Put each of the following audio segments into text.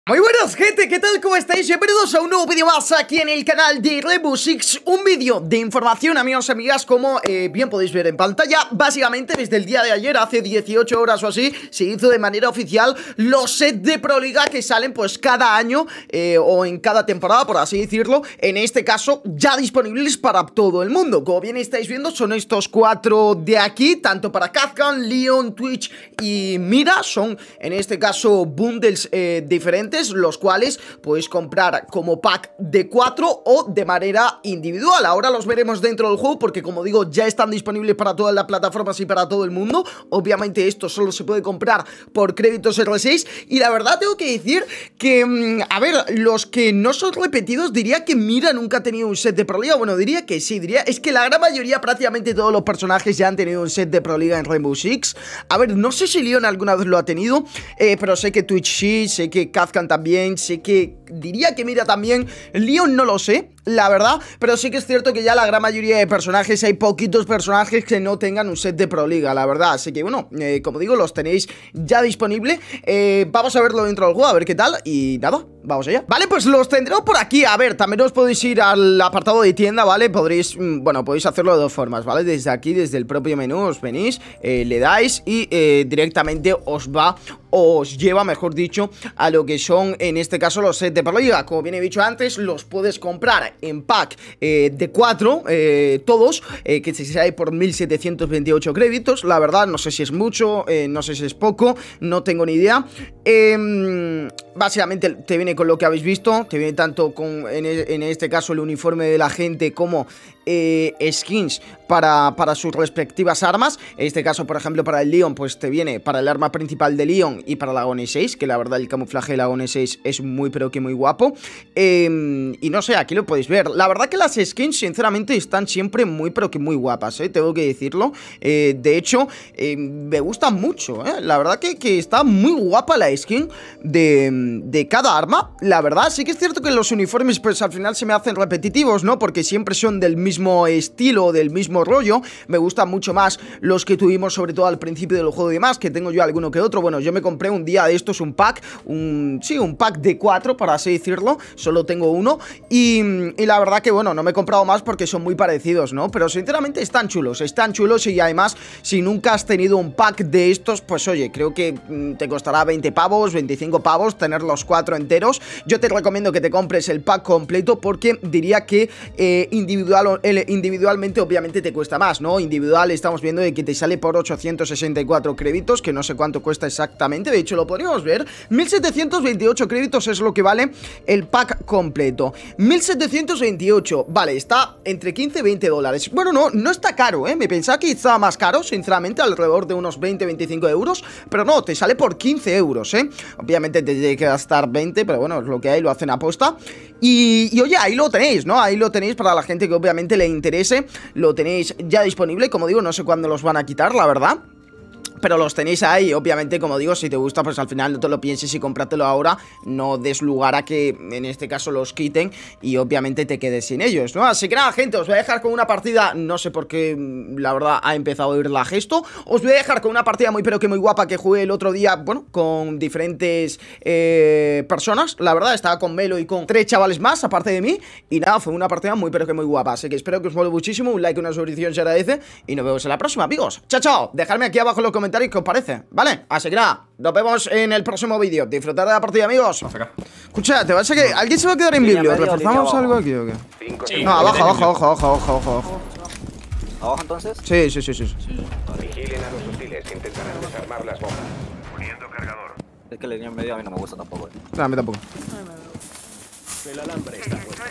Muy buenas gente, ¿qué tal? ¿Cómo estáis? Bienvenidos a un nuevo vídeo más aquí en el canal de Rainbow Six. Un vídeo de información, amigos y amigas, como bien podéis ver en pantalla. Básicamente desde el día de ayer, hace 18 horas o así, se hizo de manera oficial los sets de Pro Liga que salen pues cada año o en cada temporada, por así decirlo. En este caso ya disponibles para todo el mundo. Como bien estáis viendo, son estos cuatro de aquí, tanto para Kazkan, Leon, Twitch y Mira. Son en este caso bundles diferentes, los cuales podéis comprar como pack de 4 o de manera individual. Ahora los veremos dentro del juego porque, como digo, ya están disponibles para todas las plataformas y para todo el mundo. Obviamente esto solo se puede comprar por créditos R6 y la verdad tengo que decir que, a ver, los que no son repetidos, diría que Mira nunca ha tenido un set de Pro Liga. Bueno, diría que sí, es que la gran mayoría, prácticamente todos los personajes ya han tenido un set de Pro Liga en Rainbow Six. A ver, no sé si Leon alguna vez lo ha tenido, pero sé que Twitch sí, sé que Kazkan también, sé que diría que Mira también. Leon no lo sé, la verdad, pero sí que es cierto que ya la gran mayoría de personajes, hay poquitos personajes que no tengan un set de Pro Liga, la verdad. Así que bueno, como digo, los tenéis ya disponible. Vamos a verlo dentro del juego, a ver qué tal. Y nada, vamos allá. Vale, pues los tendremos por aquí. A ver, también os podéis ir al apartado de tienda, ¿vale? Podréis, bueno, podéis hacerlo de dos formas, ¿vale? Desde aquí, desde el propio menú, os venís, le dais y directamente os lleva, mejor dicho, a lo que son, en este caso, los sets de Pro Liga. Como bien he dicho antes, los puedes comprar en pack de 4, todos, que se sale por 1728 créditos. La verdad, no sé si es mucho, no sé si es poco, no tengo ni idea. Básicamente te viene con lo que habéis visto, te viene tanto con, en este caso, el uniforme de la gente como skins para sus respectivas armas. En este caso, por ejemplo, para el Leon, pues te viene para el arma principal de Leon y para la Agone 6, que la verdad el camuflaje de la Agone 6 es muy pero que muy guapo. Y no sé, aquí lo podéis ver. La verdad que las skins, sinceramente, están siempre muy pero que muy guapas, tengo que decirlo. De hecho, me gusta mucho, la verdad que está muy guapa la skin de cada arma. La verdad, sí que es cierto que los uniformes pues al final se me hacen repetitivos, ¿no? Porque siempre son del mismo estilo, del mismo rollo. Me gustan mucho más los que tuvimos sobre todo al principio del juego y demás, que tengo yo alguno que otro. Bueno, yo me compré un día de estos un pack, un pack de 4, para así decirlo. Solo tengo uno y la verdad que bueno, no me he comprado más porque son muy parecidos, ¿no? Pero sinceramente están chulos y además si nunca has tenido un pack de estos, pues oye, creo que te costará 20 pavos, 25 pavos tener los 4 enteros. Yo te recomiendo que te compres el pack completo porque diría que individualmente obviamente te cuesta más, ¿no? Individual estamos viendo de que te sale por 864 créditos, que no sé cuánto cuesta exactamente, de hecho lo podríamos ver. 1728 créditos es lo que vale el pack completo. 1728, vale, está entre 15 y 20 dólares. Bueno, no está caro, me pensaba que estaba más caro, sinceramente, alrededor de unos 20-25 euros, pero no, te sale por 15 euros, obviamente te tiene que gastar 20, pero bueno, es lo que hay, lo hacen a posta. Y oye, ahí lo tenéis, ¿no? Ahí lo tenéis para la gente que obviamente le interese. Lo tenéis ya disponible, como digo, no sé cuándo los van a quitar, la verdad, pero los tenéis ahí. Obviamente, como digo, si te gusta, pues al final no te lo pienses y cómpratelo ahora. No des lugar a que, en este caso, los quiten y obviamente te quedes sin ellos, ¿no? Así que nada, gente, os voy a dejar con una partida. No sé por qué, la verdad, ha empezado a oír la gesto. Os voy a dejar con una partida muy pero que muy guapa que jugué el otro día, bueno, con diferentes personas. La verdad, estaba con Melo y con 3 chavales más, aparte de mí. Y nada, fue una partida muy pero que muy guapa. Así que espero que os mole muchísimo. Un like, una suscripción se agradece. Y nos vemos en la próxima, amigos. Chao, chao. Dejadme aquí abajo en los comentarios qué os parece, ¿vale? Así que nada, nos vemos en el próximo vídeo. Disfrutar de la partida, amigos. Escucha, te vas a que... ¿Alguien se va a quedar en biblio? ¿Reforzamos algo aquí o qué? Sí. No, abajo. ¿Abajo entonces? Sí. Vigilen a los hostiles, intentarán desarmar las bombas. Poniendo cargador. Es que la línea en medio a mí no me gusta tampoco. No, a mí tampoco. El alambre está puesto.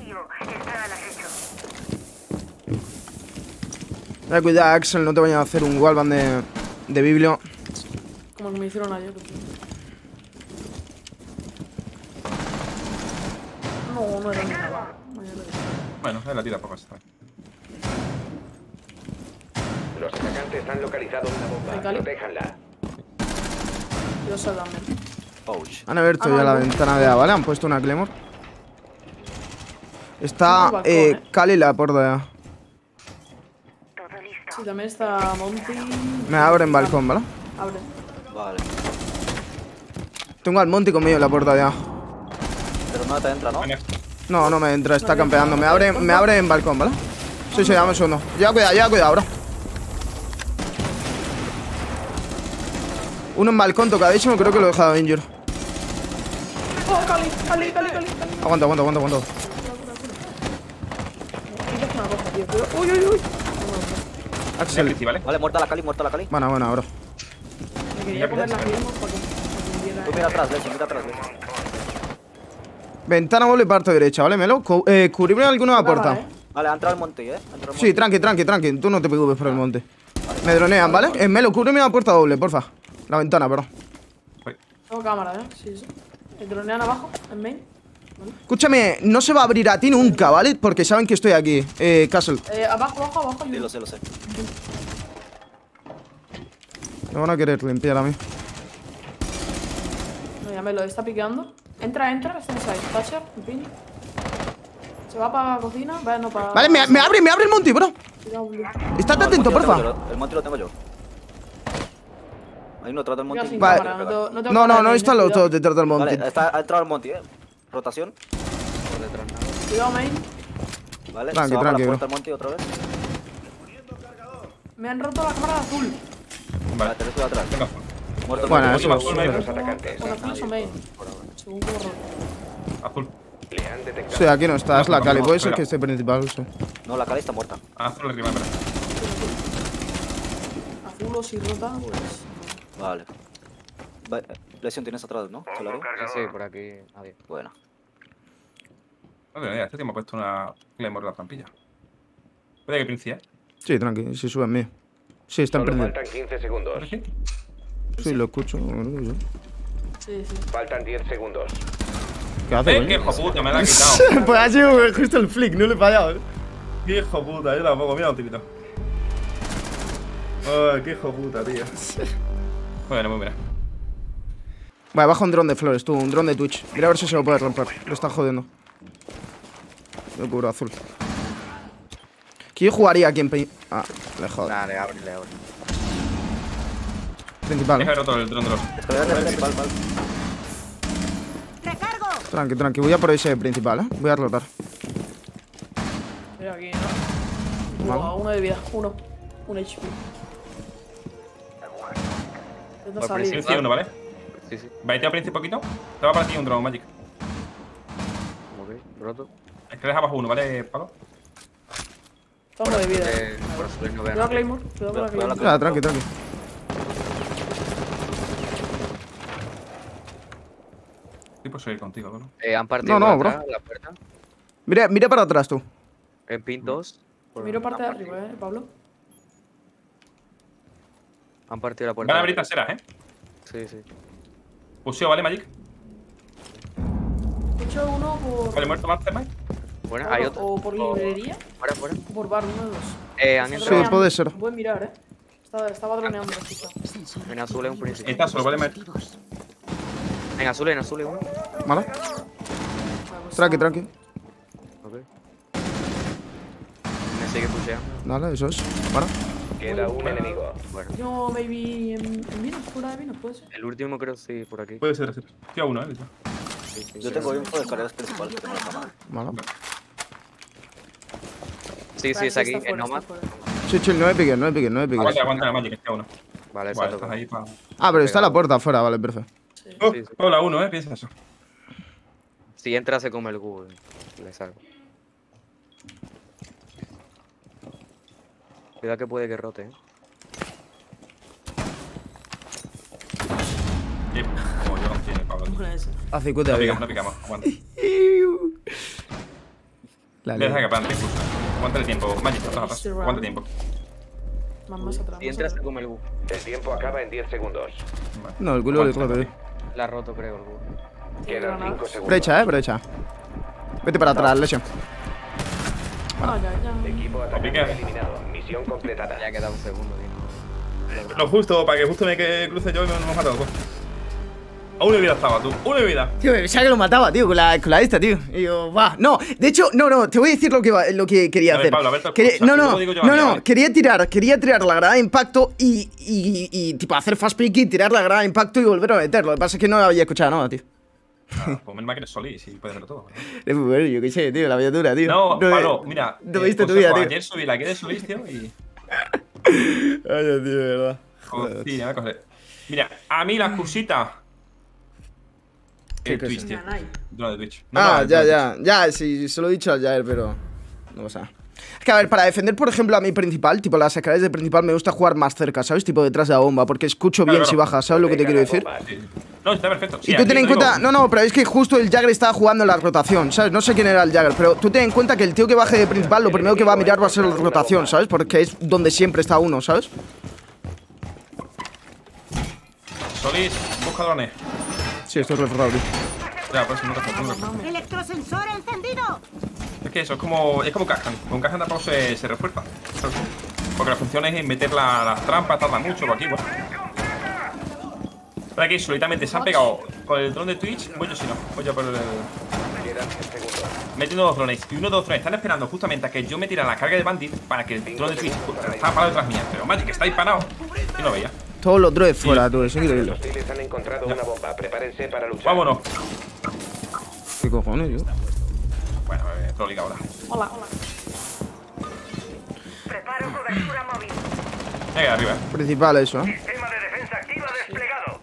Cuidado, Axel, no te vayan a hacer un wallbang de biblio. Como me hicieron ayer. No era nada. Bueno, es la tira poco está. Los atacantes han localizado una bomba. Protéjanla. Yo soy también. Ouch. Han abierto ya la ventana de A, ¿vale? Han puesto una Claymore. Está Cali la puerta ya. Sí, también está Monty. Me abren balcón, ¿vale? Abre. Vale. Tengo al Monty conmigo en la puerta ya. Pero no te entra, ¿no? Venga. No, no me entra, está campeando. Me abre en balcón, ¿vale? Sí, dame un segundo. Lleva cuidado, bro. Uno en balcón tocadísimo, creo que lo he dejado injure. Oh, Cali. Aguanta. Una cosa, tío. Uy. Axel. Cristi, ¿vale? Vale, muerta la Cali. Buena, bro. Me quería poner la Claymore para que me Tú mira atrás, Leche, mira atrás, Leche. Ventana doble parte derecha, ¿vale, Melo? Cubrirme alguna puerta. Vale, ha entrado el monte, ¿eh? Ha entrado el Sí, monte. tranqui. Tú no te preocupes por el monte. Me dronean, ¿vale? Melo, cúbreme la puerta doble, porfa. La ventana, bro. Tengo cámara, sí. El dronean abajo, en main. Escúchame, no se va a abrir a ti nunca, ¿vale? Porque saben que estoy aquí, Castle. Abajo. Sí, lo sé. Me van a querer limpiar a mí. No, ya me lo está piqueando. Entra, está inside. Thatcher, en pin. Se va para la cocina. Vale, no para. Vale, me abre el monte, bro. Cuidado, Blue. Estate No, el atento, monte lo porfa. tengo yo, el monte lo tengo yo. Hay uno tras del Yo monte. sin Vale. cámara, no tengo No, cámara de no main, están los cuidado. dos detrás del monte. Vale, ha entrado el monte, Rotación. Por detrás nada. Cuidado, main. Vale, Tranqui, se va para tranqui, la bro. puerta del monte otra vez. Me han roto la cámara de azul. Vale, Vale. te estoy atrás. Venga. Muerto el Bueno, monte. eso Azul, medio. Los atacantes. Con azul o main. Según como roto. Azul. Le han detectado. Sí, aquí no está, es la No, Cali. no, Puede ser espera. que esté principal, sí. No, la Cali está muerta. Azul arriba, espera. Azul o si rota, pues. Vale. Lesión tienes atrás, ¿no? Solari. Sí, por aquí nadie. Bueno. No tengo ni idea, este tío me ha puesto una Claymore en la trampilla. Puede que Princi, ¿eh? Sí, tranqui, si sube en mí. Sí, está en Solo prender. faltan 15 segundos. ¿Sí? Sí, lo escucho. Sí. Faltan 10 segundos. ¿Qué hace, ¡Qué coño? hijo puta! Me la ha quitado. Pues ha sido justo el flick, no le he fallado, ¡Qué hijo puta! Yo tampoco, mira un tirito. ¡Ay, qué hijo puta, tío! Bueno, muy bien. Vale, baja un dron de flores, tú, un dron de Twitch. Mira a ver si se lo puede romper. Lo está jodiendo. Yo cubro azul. ¿Quién jugaría aquí en Ah, le joder. Dale, abre. Principal, Deja ¿eh? roto el dron de los. Estoy atrás del principal, vale. Tranqui. Voy a por ese principal, ¿eh? Voy a rotar. Mira aquí, ¿no? Buah, uno de vida. Un HP. Intenta Por salir. principio. Sí, uno, ¿vale? Sí. Baiteo a Princi poquito. Te va para ti un drone, Magic. Ok, roto. Es que deja abajo uno, ¿vale, Pablo? Está uno de vida. Por azul no veo Cuidado, nada. Claymore. Cuidado con la Cuidado la Claymore. Ya, tranqui. Sí, pues seguir contigo, bro. Han partido No, por bro. atrás la puerta. Mira para atrás, tú. En pin 2. Miro parte de arriba, Pablo. Han partido la puerta. Van a abrir traseras, ¿eh? Sí. Puseo, ¿vale, Magic? Escucho uno por. Vale, muerto Mastermind. Bueno, hay otro. O por librería. Fuera. O por bar, uno de dos. Han Sí, entrado puede ser. Pueden mirar, Estaba droneando la chica. en azul, es un principio. Está solo, ¿vale, Magic? En azul es uno. ¿Vale? Tranqui. Ok. Me sigue pusheando. Dale, eso es. Para. Queda un enemigo. Bueno, Yo, maybe en Vinos, fuera de Vinos, puede ser. el último creo sí, por aquí. Puede ser. Estoy a uno, ¿eh? Sí. Yo tengo info de escaleras principal. Tengo la cámara. Vale. Sí, Vale, es aquí, está en fuera, Nomad. está fuera. Sí, chill, no me piques. Aguanta la Magic, está a uno. Vale, Vale, se estás toca. ahí para. Ah, pero está la puerta afuera, vale, perfecto. Oh, Sí. hola, uno, piensa eso. Si entra se come el cubo. Le salgo. Cuidado que puede que rote, Sí, como yo no tiene, Pablo. Una esa. A 50 de vida. No picamos. Aguanta. La Deja ley. que plante. Aguanta el tiempo. Magic, atrás. Aguanta el tiempo. Más atrás. Si entra se come el cubo. El tiempo acaba en 10 segundos. Vale. No, el culo le Aguanta, roto, La ha roto creo el cubo. Quedan 5 segundos. Brecha. Vete para atrás, Lesion. Ya. Equipo pique. atacante eliminado. Misión completada. Ya queda un segundo, tío. Lo justo, para que justo me cruce yo y me hemos matado. Pues. A una vida estaba, tú. Una vida. Tío, me pensaba que lo mataba, tío, con la esta, tío. Y yo, va. No, de hecho, no, te voy a decir lo que quería A ver, hacer. Pablo, a ver, No, quería tirar la granada de impacto y tipo, hacer fast pick y tirar la granada de impacto y volver a meterlo. Lo que pasa es que no había escuchado nada, tío. Pues menos mal que eres Solís y puedes verlo todo. Es muy bueno, yo qué sé, tío, la aviatura, tío. No, Pablo, mira. No viste tu vida, tío. Ayer subí la que eres Solís, tío, y. Ay, tío, de verdad. Joder, sí, me coger. Mira, a mí la excusita. ¿Qué El cosa? Twitch, tío. No, de Twitch. Ya, sí, se lo he dicho ayer, pero no pasa nada. Es que, a ver, para defender, por ejemplo, a mi principal, tipo las escaleras de principal, me gusta jugar más cerca, ¿sabes? Tipo detrás de la bomba, porque escucho bien si baja, ¿sabes lo que te quiero decir? Sí. No, está perfecto. Sí, Y tú ten en cuenta, no, pero es que justo el Jagger estaba jugando en la rotación, ¿sabes? No sé quién era el Jagger, pero tú ten en cuenta que el tío que baje de principal, lo primero que va a mirar va a ser la rotación, ¿sabes? Porque es donde siempre está uno, ¿sabes? Solís, busca drones. Sí, esto es reforzado, tío. Ya, pues no te ¡Electrosensor encendido! Es que eso, es como Kajan. Con Kajan tampoco se refuerza. Porque la función es meter las trampas, tarda mucho por aquí, bueno. Pero aquí solitamente se han pegado con el dron de Twitch. Voy yo si no, voy yo por el. Quedan 10 segundos. Metiendo dos drones. Y uno de los drones están esperando justamente a que yo me tire la carga de Bandit para que el dron de Twitch estaba parado detrás mía. Pero Magic está ahí parado. Y no veía. Todos los drones fuera, tú, es Los increíble. hostiles han encontrado una bomba. Prepárense para luchar. Vámonos. ¿Qué cojones, yo? Bueno, trolling ahora. Hola. Preparo cobertura móvil. Venga, arriba. Principal eso, ¿eh? Sistema de defensa activa desplegado.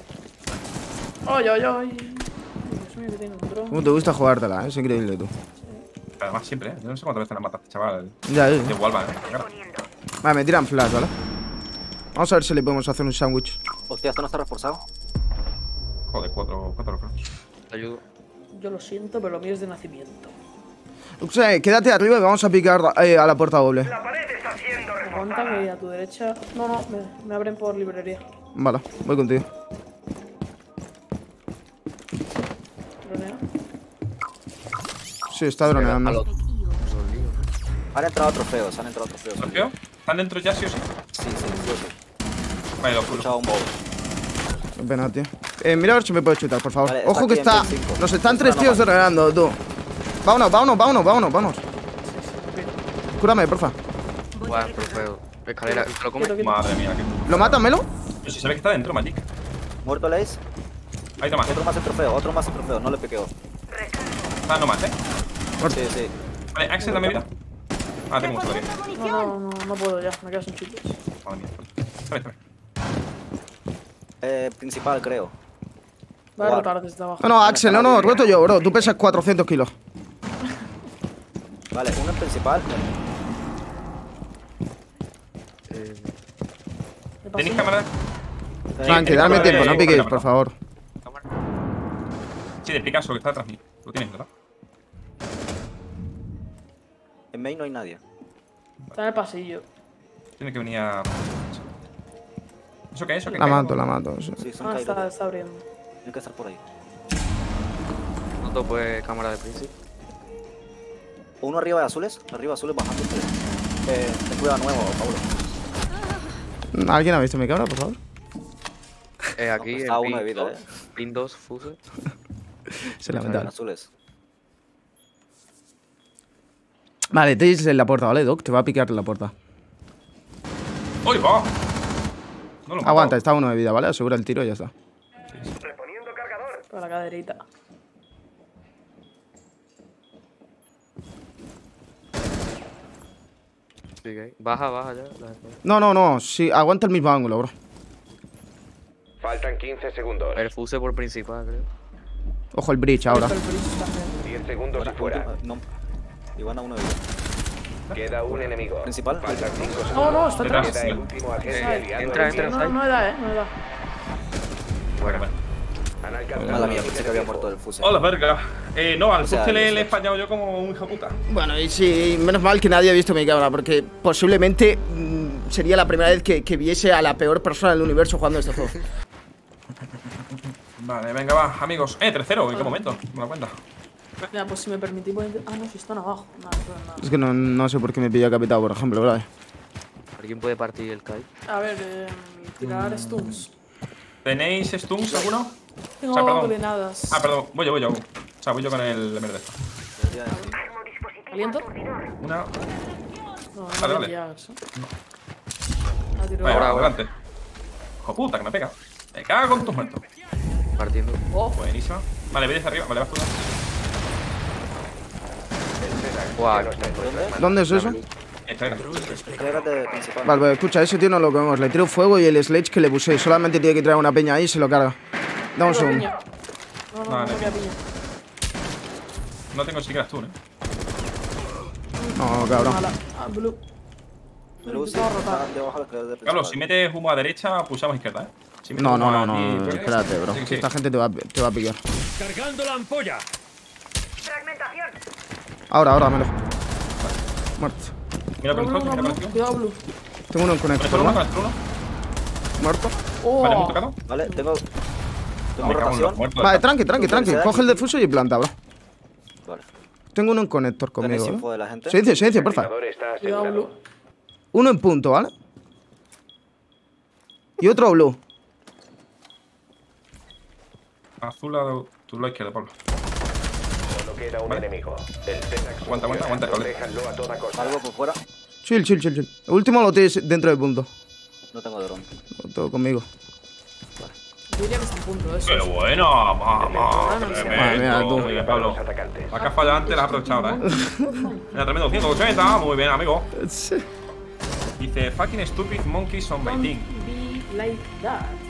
Ay. Dios mío, que tiene un dron. ¿Cómo te gusta jugártela? Es increíble, tú. Además, siempre, ¿eh? Yo no sé cuántas veces la mataste, chaval. Ya, De Walvan, ¿eh? Claro. Vale, me tiran flash, ¿vale? Vamos a ver si le podemos hacer un sándwich. Hostia, ¿esto no está reforzado? Joder, cuatro refrescos. Te ayudo. Yo lo siento, pero lo mío es de nacimiento. Uxe, quédate arriba y vamos a picar a la puerta doble. La pared está siendo Aguanta reforzada. que a tu derecha. No, me abren por librería. Vale, voy contigo. Dronea. Sí, está droneando. Han entrado trofeos, ¿Trofeo? ¿Están dentro ya sí o sí? Sí, yo sí. Vale, lo He juro. escuchado un bow. Qué pena, tío. Mira a ver si me puedes chutar, por favor. Vale, está Ojo que aquí en está. piel 5. Nos están Es tres una tíos nomás. droneando, tú. Vámonos. Cúrame, porfa. Guau, trofeo. Escalera, ¿te lo comes? Madre mía, qué. ¿Lo matan, Melo? Pero si sabes que está dentro, Magic. Muerto el ace. Ahí toma. Otro más el trofeo, no le piqueo. Está nomás, ¿eh? Sí. Vale, Axel, dame vida. Ah, tengo mucho todavía. No puedo ya, me quedo sin chicos. Madre mía. Espera. Principal, creo. Voy a Guau. rotar desde abajo. No, Axel, no, roto yo, bro. Tú pesas 400 kilos. Vale, uno en principal. ¿Me ¿Tenéis pasillo? cámara? Tranqui, dame tiempo, no piquéis, por favor. Sí, de Picasso, que está detrás mío. Lo tienes, ¿verdad? En main no hay nadie. Está en el pasillo. Tiene que venir a. ¿Eso qué es? ¿Eso qué La es? mato. Sí. Sí, son Ah, caídos. está abriendo. Tiene que estar por ahí. No pues cámara de principio. Uno arriba de azules bajando. Ten cuidado nuevo, Pablo. ¿Alguien ha visto mi cámara, por favor? Aquí Está en uno de pin vida, 2, pin 2, fuse. Se lamentable. Azules. Vale, tenéis en la puerta, ¿vale, Doc? Te va a picar en la puerta. ¡Uy, va! No lo he Aguanta, matado. está uno de vida, ¿vale? Asegura el tiro y ya está. Reponiendo cargador. Para la caderita. Sigue. Baja ya. No. Sí, aguanta el mismo ángulo, bro. Faltan 15 segundos. El fuse por principal, creo. Ojo el bridge ahora. El bridge también. 10 segundos y fuera. No. Igual a uno de vida. Queda un enemigo. Principal. Faltan 5 segundos. No, está Detrás. atrás. Queda el último agente aliado. entra. No da, no da. Bueno. Han alcanzado Mala mía, el pensé que había muerto del fuse. ¡Hola, verga! No, al O sea, fuste le no he sé. fallado yo como un hijo puta. Bueno, y sí, menos mal que nadie ha visto mi cámara, porque posiblemente sería la primera vez que viese a la peor persona del universo jugando este juego. Vale, venga, va, amigos. 3-0, ¿en qué momento? Me da cuenta. Ya, pues si me permitís voy a... Ah, no, si están abajo. Nada. Es que no sé por qué me pilla capitado, por ejemplo, ¿verdad? ¿Alguien puede partir el kite? A ver, tirar stuns. ¿Tenéis stuns alguno? Tengo O sea, perdón. coordenadas. Ah, perdón, voy yo. O sea, voy yo con el verde. Armo dispositivo ¿Aliento? aturdidor. Una. No, Vale, no vale. ya, eso. Ha tirado. Vaya, Ahora. adelante. Hijo puta, que me pega. Me cago con tus muertos. Partiendo. Oh, Buenísima. Vale, ve desde arriba. Vale, vas tú. Guau. ¿Dónde es eso? Escalera. Quédate principal. Vale, pues escucha, ese tío no lo comemos. Le tiro fuego y el sledge que le puse. Solamente tiene que traer una peña ahí y se lo carga. Dame un tengo segundo. piña. No, Vale. no queda piña. No tengo siquiera stun, No, cabrón. Mala. Ah, blue. Pero sí, Empezó a rotar. está debajo del de Carlos, si metes humo a derecha, pulsamos izquierda, Si metes No, humo no, no, aquí, no. pues- Espérate, bro. Sí, sí. Esta gente te va a pillar. Cargando la ampolla. Fragmentación. Ahora, dámelo. Muerto. Mira, por Blue, el no, mira, blue. por el Cuidado, blue. Tengo uno en conector, uno, ¿no? con el uno. Muerto. Oh. Vale, muy tocado. Vale, tengo Me cago en los rotación. muertos. Vale, tranqui. Universidad Coge el aquí. defuso y planta, bro. Vale. Tengo uno en conector ¿Tenéis conmigo, info ¿eh? de la gente? Silencio, porfa. El está Cuidado, asegurado. blue. Uno en punto, ¿vale? Y otro blue. Azul a tu lado izquierdo, Pablo. Solo queda un Vale. enemigo. El Tenax Aguanta, funciona. Pablo. Protéjanlo a toda costa. Algo por fuera. Chill. El último lo tienes dentro del punto. No tengo dron. Todo conmigo. Yo diría que está en punto, eso. Pero bueno, vamos. Madre mía, tú. Muy bien, Pablo. Los atacantes. La que has fallado antes la has aprovechado ahora, Mira, tremendo 180. Muy bien, amigo. Dice, fucking stupid monkeys on my team. Be like that.